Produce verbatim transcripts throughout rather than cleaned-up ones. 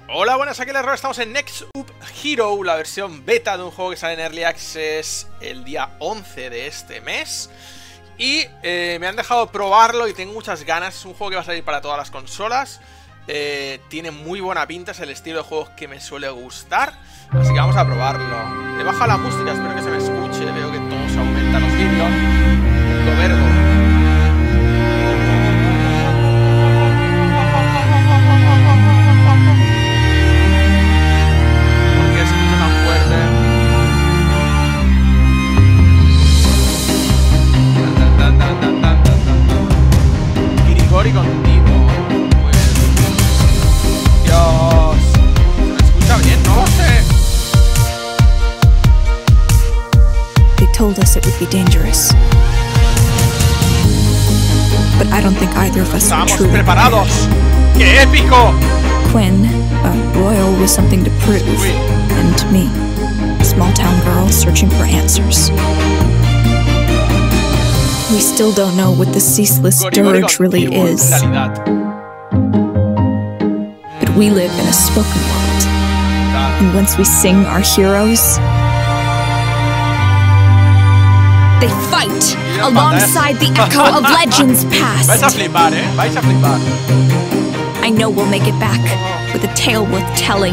Hola, buenas, aquí el error. Estamos en Next Up Hero, la versión beta de un juego que sale en Early Access el día once de este mes. Y eh, me han dejado probarlo y tengo muchas ganas. Es un juego que va a salir para todas las consolas. eh, Tiene muy buena pinta, es el estilo de juegos que me suele gustar. Así que vamos a probarlo. He bajado la música, espero que se me escuche. Veo que todos aumentan los vídeos. Lo vergo. Kirigori contigo. Muy bien. Dios. ¿Se me escucha bien? No lo sé. They told us it would be dangerous. But I don't think either of us are Estamos truly preparados. ¡Qué épico! Quinn, a royal with something to prove, Uy. and me, a small town girl searching for answers. We still don't know what the ceaseless Gorigori dirge really contigo, en is, realidad. but we live in a spoken world. And once we sing our heroes, they fight alongside the echo of legends Vais a past. flipar, eh. Vais a flipar. I know we'll make it back with a tale worth telling,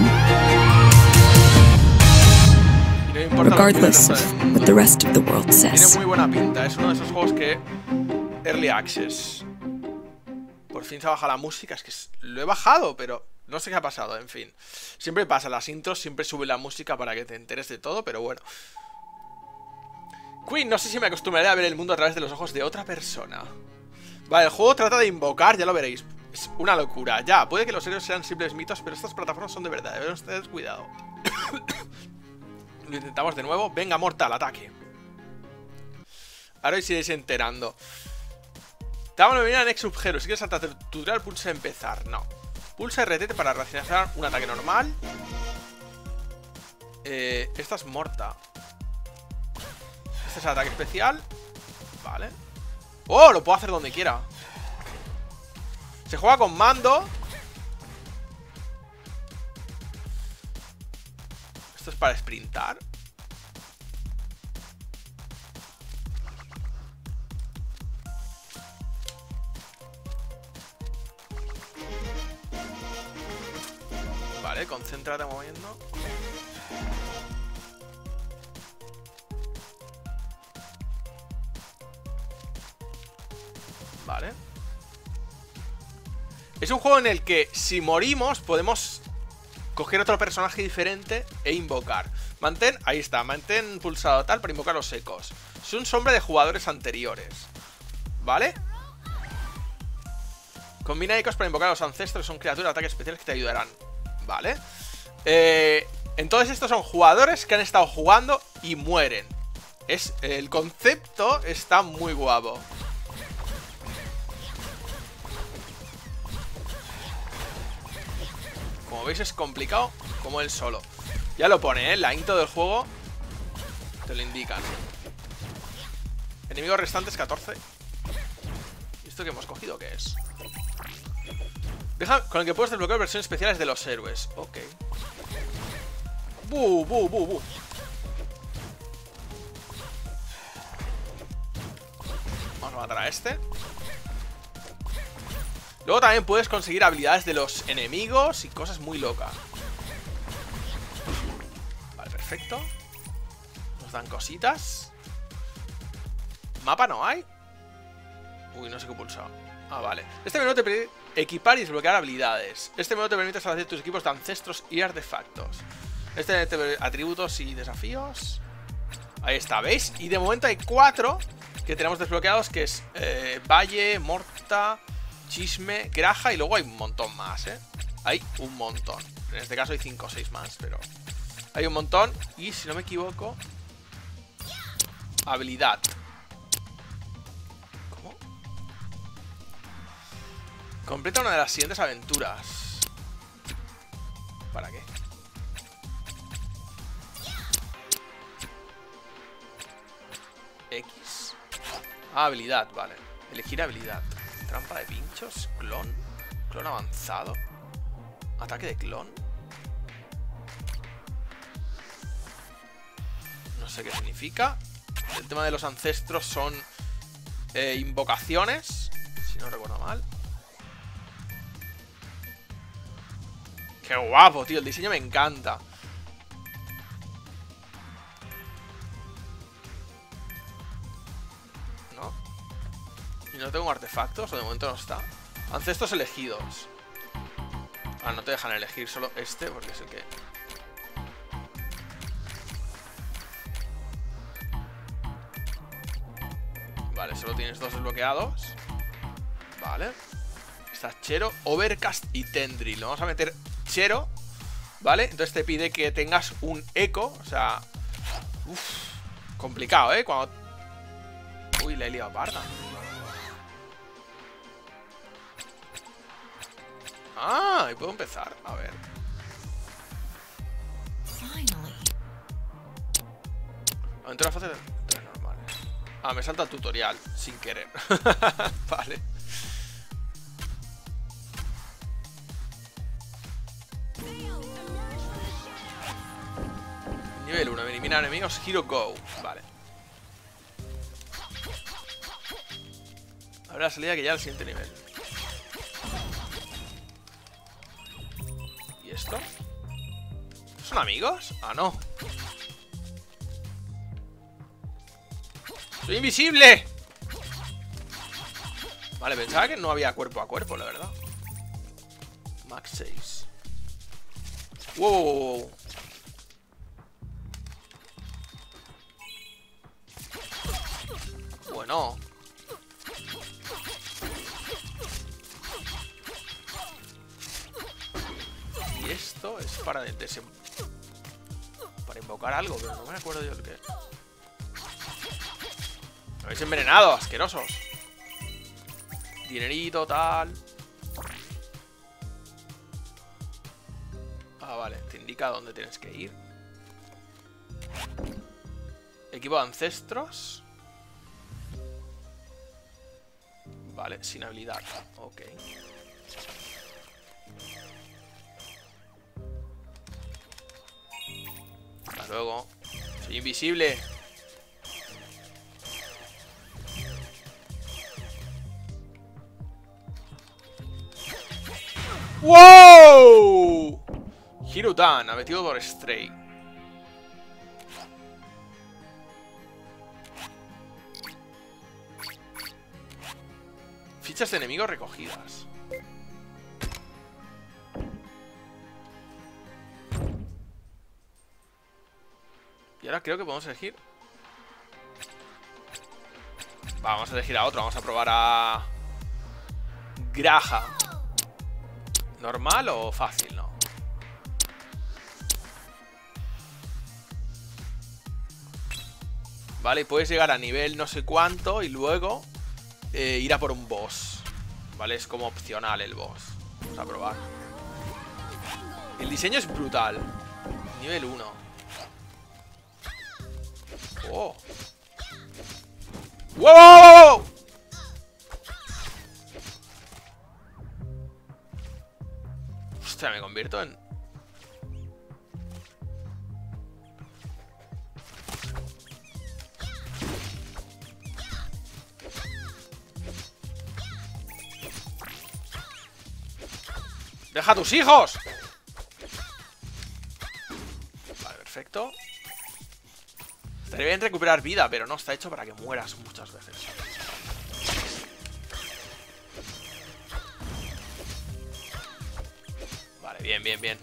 Y no importa lo que regardless pienses, of what the rest of the world tiene says. muy buena pinta. Es uno de esos juegos que... Early Access. Por fin se baja la música. Es que es- lo he bajado, pero no sé qué ha pasado. En fin. Siempre pasa, las intros siempre sube la música para que te enteres de todo, pero bueno. Queen, no sé si me acostumbraré a ver el mundo a través de los ojos de otra persona. Vale, el juego trata de invocar, ya lo veréis. Es una locura. Ya, puede que los héroes sean simples mitos, pero estas plataformas son de verdad. Deben ustedes cuidado. Lo intentamos de nuevo. Venga, mortal, ataque. Ahora os iréis enterando. Te vamos a venir a Next Up Hero. Si quieres saltar el tutorial, pulsa empezar. No. Pulsa R T para reaccionar un ataque normal. Eh, esta es morta. Este es el ataque especial. Vale. ¡Oh! Lo puedo hacer donde quiera. Se juega con mando. Esto es para sprintar. Vale, concéntrate moviendo. Vale. Es un juego en el que si morimos podemos coger otro personaje diferente e invocar. Mantén, ahí está, mantén pulsado tal para invocar los ecos. Es un sombra de jugadores anteriores. ¿Vale? Combina ecos para invocar a los ancestros. Son criaturas de ataque especiales que te ayudarán. Vale. Eh, entonces estos son jugadores que han estado jugando y mueren. Es, el concepto está muy guapo. Como veis es complicado como él solo. Ya lo pone, ¿eh? La intro del juego te lo indican. Enemigos restantes catorce. ¿Y esto que hemos cogido qué es? Deja con el que puedes desbloquear versiones especiales de los héroes. Ok. Bu, bu, bu, bu. Vamos a matar a este. Luego también puedes conseguir habilidades de los enemigos y cosas muy locas. Vale, perfecto. Nos dan cositas. ¿Mapa no hay? Uy, no sé qué he pulsado. Ah, vale. Este menú te permite equipar y desbloquear habilidades. Este menú te permite establecer tus equipos de ancestros y artefactos. Este te permite atributos y desafíos. Ahí está, ¿veis? Y de momento hay cuatro que tenemos desbloqueados, que es eh, Valle, Morta, Chisme, Graja, y luego hay un montón más, ¿eh? Hay un montón. En este caso hay cinco o seis más, pero hay un montón. Y si no me equivoco, habilidad. ¿Cómo? Completa una de las siguientes aventuras. ¿Para qué? X. Ah, habilidad, vale. Elegir habilidad. Trampa de pinchos, clon, clon avanzado, ataque de clon. sé qué significa. El tema de los ancestros son eh, invocaciones, si no recuerdo mal. Qué guapo, tío, el diseño me encanta. ¿No? ¿Y no tengo artefactos? O de momento no está. Ancestros elegidos. Ah, no te dejan elegir solo este porque es el que... Vale, solo tienes dos desbloqueados. Vale. Está Chero, Overcast y Tendril. Vamos a meter Chero, ¿vale? Entonces te pide que tengas un eco. O sea... Uf, complicado, ¿eh? Cuando... Uy, le he liado parda. Ah, y puedo empezar. A ver. Aventura fácil de... normal. Ah, me salta el tutorial sin querer. Vale. Nivel uno, eliminar enemigos, Hero Go. Vale. Ahora la salida que ya al siguiente nivel. ¿Y esto? ¿Son amigos? Ah, no. ¡Soy invisible! Vale, pensaba que no había cuerpo a cuerpo, la verdad. Max seis. Wow. Bueno. Y esto es para desem... para invocar algo, pero no me acuerdo yo el qué. Me habéis envenenado, asquerosos. Dinerito, tal. Ah, vale, te indica dónde tienes que ir. Equipo de ancestros. Vale, sin habilidad. Ok. Hasta luego. Soy invisible. ¡Wow! Hirutan, abatido por Stray. Fichas de enemigos recogidas. Y ahora creo que podemos elegir. Vamos a elegir a otro. Vamos a probar a Graha. ¿Normal o fácil? No. Vale, y puedes llegar a nivel no sé cuánto y luego eh, ir a por un boss. Vale, es como opcional el boss. Vamos a probar. El diseño es brutal. Nivel uno. Oh. ¡Wow! Hostia, me convierto en... ¡Deja a tus hijos! Vale, perfecto. Estaría bien recuperar vida, pero no está hecho para que mueras muchas veces. Vale, bien, bien, bien.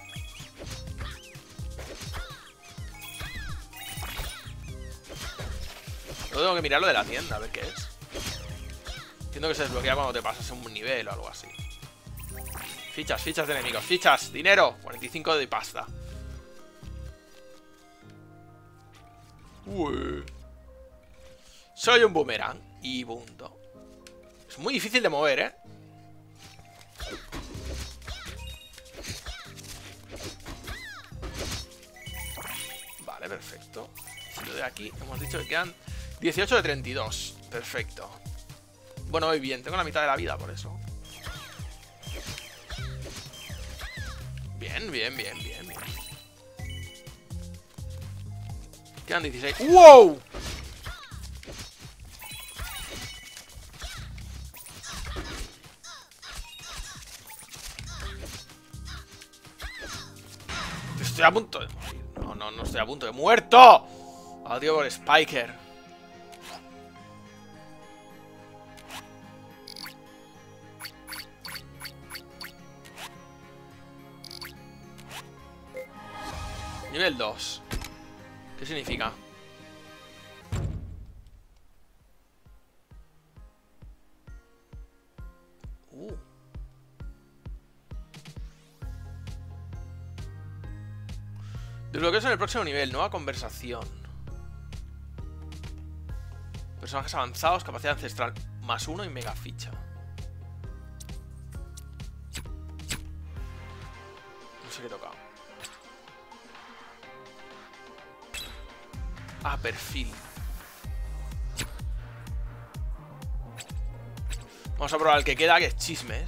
Luego tengo que mirar lo de la tienda, a ver qué es. Entiendo que se desbloquea cuando te pasas un nivel o algo así. Fichas, fichas de enemigos, fichas, dinero, cuarenta y cinco de pasta. Uy. Soy un boomerang y punto. Es muy difícil de mover, ¿eh? Vale, perfecto. Si lo de aquí, hemos dicho que quedan dieciocho de treinta y dos. Perfecto. Bueno, voy bien, tengo la mitad de la vida por eso. Bien, bien, bien, bien, bien. Quedan dieciséis. ¡Wow! Estoy a punto de morir. No, no, no estoy a punto de muerto. Adiós por Spiker. Nivel dos. ¿Qué significa? Uh. Desbloqueos en el próximo nivel. Nueva conversación. Personajes avanzados, capacidad ancestral más uno y mega ficha. No sé qué he tocado. Ah, perfil. Vamos a probar el que queda, que es chismes.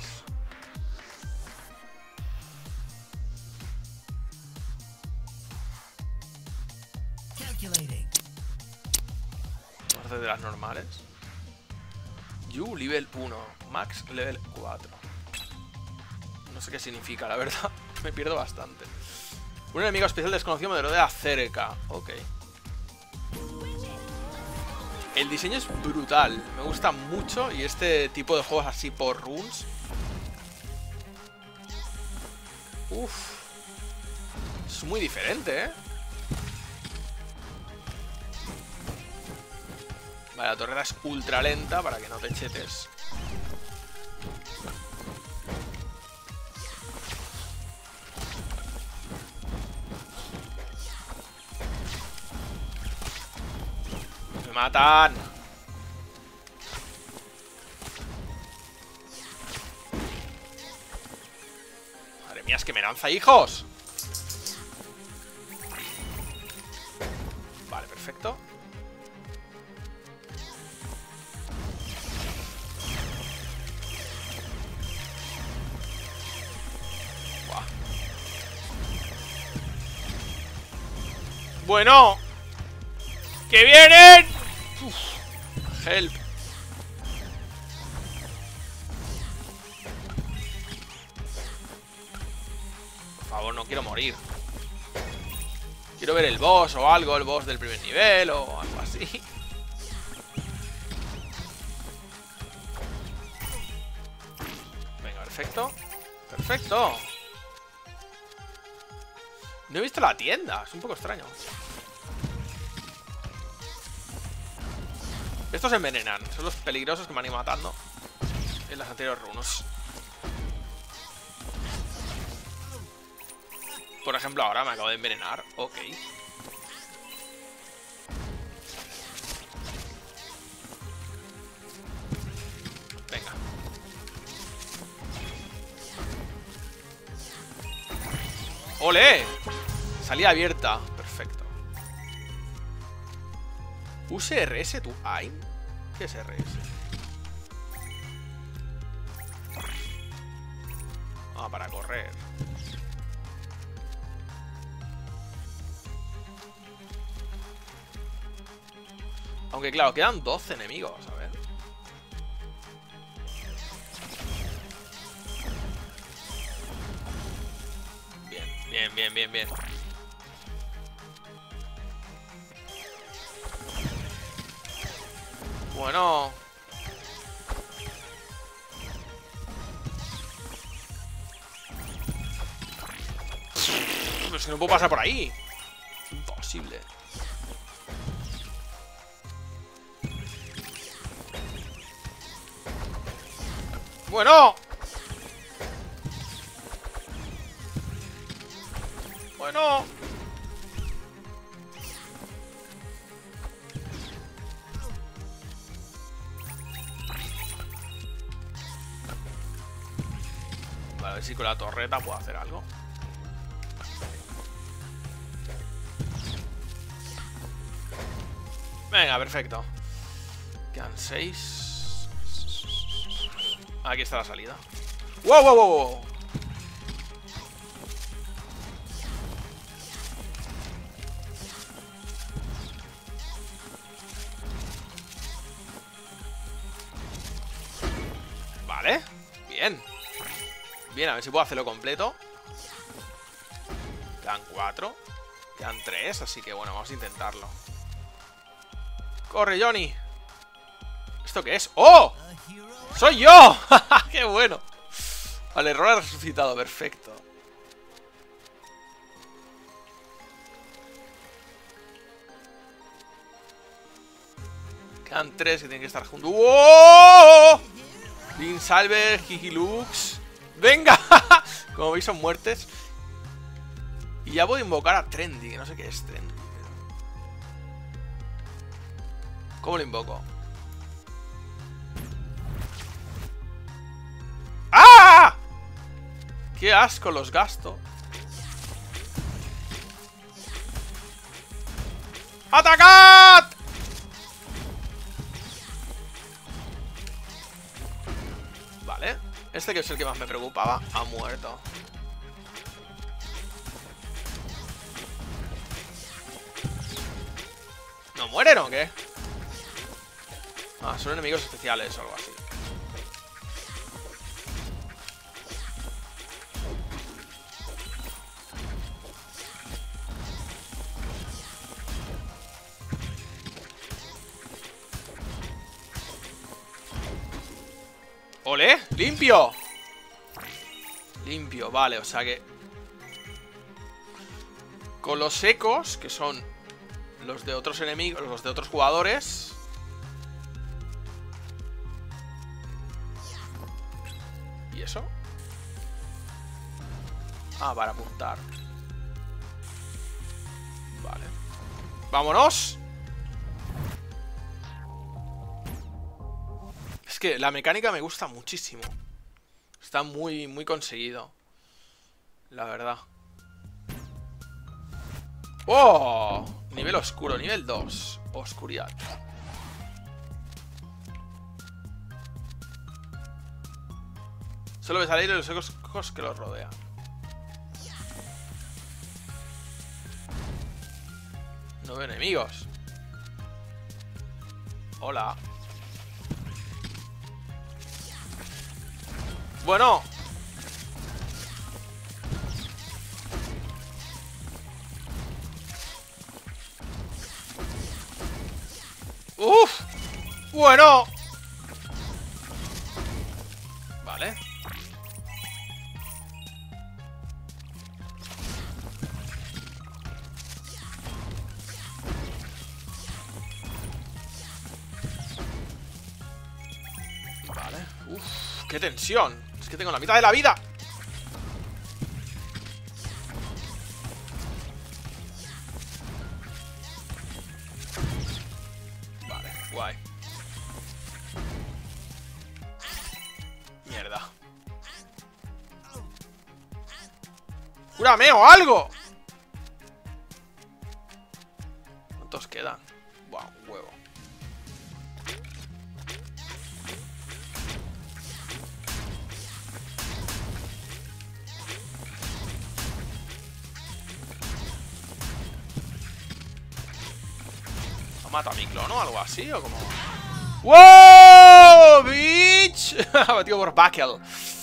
Vamos a hacer de las normales. You, level uno. Max, level cuatro. No sé qué significa, la verdad. Me pierdo bastante. Un enemigo especial desconocido me rodea cerca. Ok. El diseño es brutal, me gusta mucho. Y este tipo de juegos así por runes. Uff. Es muy diferente, ¿eh? Vale, la torreta es ultra lenta para que no te chetes. ¡Matan! Madre mía, es que me lanza hijos. Vale, perfecto. Buah. Bueno, ¡que vienen! Uf, help. Por favor, no quiero morir. Quiero ver el boss o algo, el boss del primer nivel o algo así. Venga, perfecto. Perfecto. No he visto la tienda, es un poco extraño. Estos se envenenan, son los peligrosos que me han ido matando en las anteriores runos. Por ejemplo, ahora me acabo de envenenar. Ok. Venga. ¡Ole! Salida abierta. Perfecto. Use R S tu aim. ¿Qué es R S? Ah, para correr. Aunque claro, quedan doce enemigos, a ver. Bien, bien, bien, bien, bien. Bueno. Pero es que no puedo pasar por ahí. Es imposible. Bueno. Bueno. Vale, a ver si con la torreta puedo hacer algo. Venga, perfecto. Quedan seis. Aquí está la salida. ¡Wow, wow, wow, wow! Bien. Bien, a ver si puedo hacerlo completo. Quedan cuatro. Quedan tres, así que bueno, vamos a intentarlo. ¡Corre, Johnny! ¿Esto qué es? ¡Oh! ¡Soy yo! ¡Qué bueno! Vale, error ha resucitado, perfecto. Quedan tres que tienen que estar juntos. ¡Oh! Link Salver, Kikilux. ¡Venga! Como veis son muertes. Y ya puedo invocar a Trendy, que no sé qué es Trendy. ¿Cómo lo invoco? ¡Ah! ¡Qué asco los gasto! ¡Atacad! Vale. Este, que es el que más me preocupaba, ha muerto. ¿No mueren o qué? Ah, son enemigos especiales o algo así. ¡Ole! ¡Limpio! Limpio, vale, o sea que... Con los secos, que son los de otros enemigos, los de otros jugadores... ¿Y eso? Ah, para apuntar. Vale. ¡Vámonos! Es que la mecánica me gusta muchísimo. Está muy, muy conseguido. La verdad. ¡Oh! Nivel oscuro, nivel dos. Oscuridad. Solo ves al aire los ecos que los rodean. No veo enemigos. Hola. Bueno. Uf. Bueno. Vale. Vale. Uf, qué tensión. Es que tengo la mitad de la vida. Vale, guay. Mierda. ¡Cúrame o algo! ¿Cuántos quedan? Buah, un huevo. ¿Mata a mi clono o algo así? ¿O como? ¡Wow! ¡Bitch! Batido por Buckle.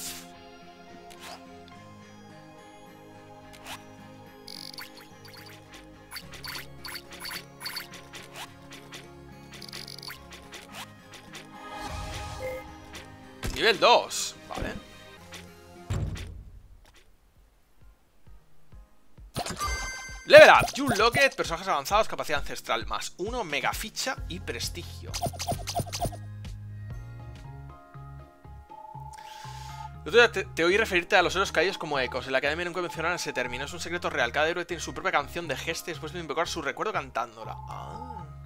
Nivel dos. Vale. Level up, Jewel Locket, personajes avanzados, capacidad ancestral más uno, mega ficha y prestigio. Te, te oí referirte a los héroes caídos como ecos. En la academia nunca mencionaron ese término. Es un secreto real. Cada héroe tiene su propia canción de gesta y después de invocar su recuerdo cantándola. Ah.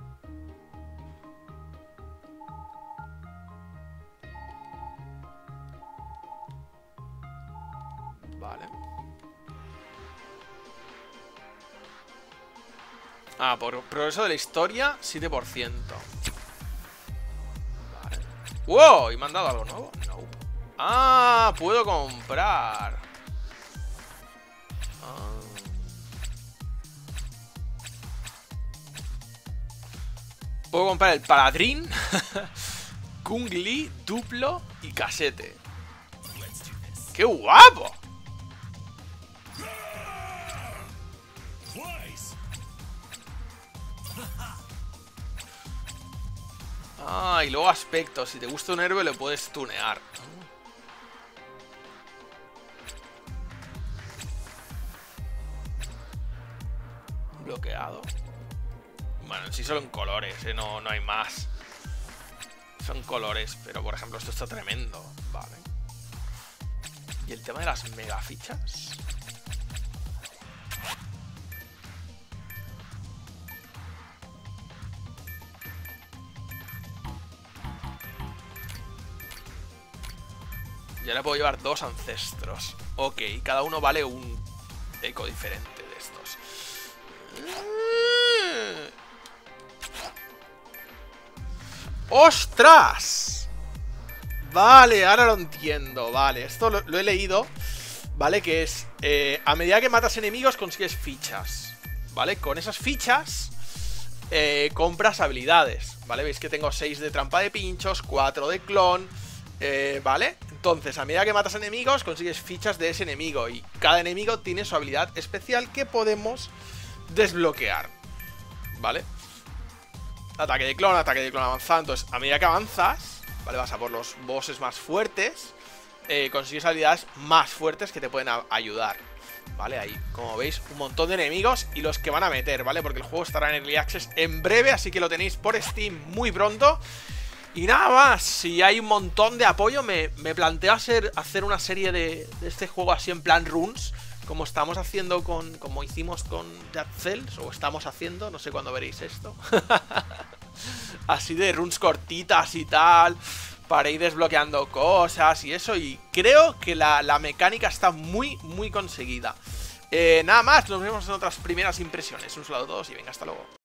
Vale. Ah, por progreso de la historia, siete por ciento. Vale. ¡Wow! ¿Y me han dado algo nuevo? No. Ah, puedo comprar. Ah. Puedo comprar el Paladrín, Kung Li, Duplo y Casete. ¡Qué guapo! Ah, y luego aspectos. Si te gusta un héroe, le puedes tunear. Bloqueado. Bueno, en sí solo en colores, ¿eh? No, no hay más. Son colores, pero por ejemplo esto está tremendo. Vale. ¿Y el tema de las mega fichas? Ya le puedo llevar dos ancestros. Ok, cada uno vale un eco diferente de estos. ¡Ostras! Vale, ahora lo entiendo. Vale, esto lo, lo he leído. Vale, que es eh, a medida que matas enemigos consigues fichas. Vale, con esas fichas eh, compras habilidades. Vale, veis que tengo seis de trampa de pinchos, cuatro de clon. Eh, vale, entonces a medida que matas enemigos consigues fichas de ese enemigo. Y cada enemigo tiene su habilidad especial que podemos desbloquear. Vale. Ataque de clon, ataque de clon avanzado. Entonces a medida que avanzas, vale, vas a por los bosses más fuertes, eh, consigues habilidades más fuertes que te pueden ayudar. Vale, ahí, como veis, un montón de enemigos y los que van a meter, ¿vale? Porque el juego estará en Early Access en breve, así que lo tenéis por Steam muy pronto. Y nada más, si hay un montón de apoyo, me, me planteo hacer, hacer una serie de, de este juego así en plan runs, como estamos haciendo con, como hicimos con Dead Cells, o estamos haciendo, no sé cuándo veréis esto. Así de runs cortitas y tal, para ir desbloqueando cosas y eso, y creo que la, la mecánica está muy, muy conseguida. Eh, nada más, nos vemos en otras primeras impresiones. Un saludo a todos y venga, hasta luego.